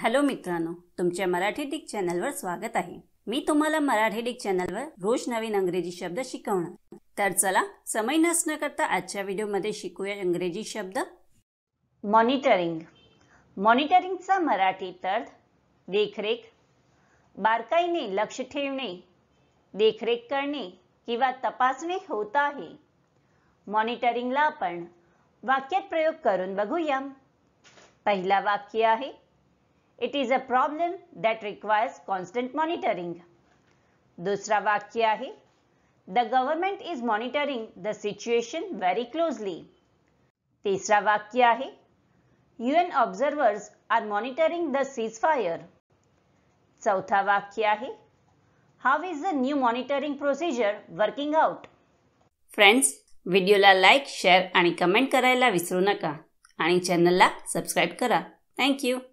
Hello मित्रांनो, तुमच्या Marathi Dick चॅनलवर स्वागत आहे। मी तुम्हाला मराठी डिक चॅनलवर रोज नवीन इंग्रजी शब्द शिकवणार। तर चला समय नष्ट न करता आजच्या व्हिडिओमध्ये शिकूया इंग्रजी शब्द। मॉनिटरिंग। मॉनिटरिंगचा मराठी अर्थ देखरेख, बारकाईने लक्ष ठेवणे, देखरेख करणे किंवा तपासणे होत आहे। मॉनिटरिंगला आपण वाक्यात प्रयोग करून बघूया। पहिला वाक्य आहे, It is a problem that requires constant monitoring. दूसरा वाक्य आहे, The government is monitoring the situation very closely. तीसरा वाक्य आहे, UN observers are monitoring the ceasefire. चौथा वाक्य आहे, How is the new monitoring procedure working out? Friends, व्हिडिओला लाईक, शेअर आणि कमेंट करायला विसरू नका आणि चॅनलला सबस्क्राइब करा। Thank you.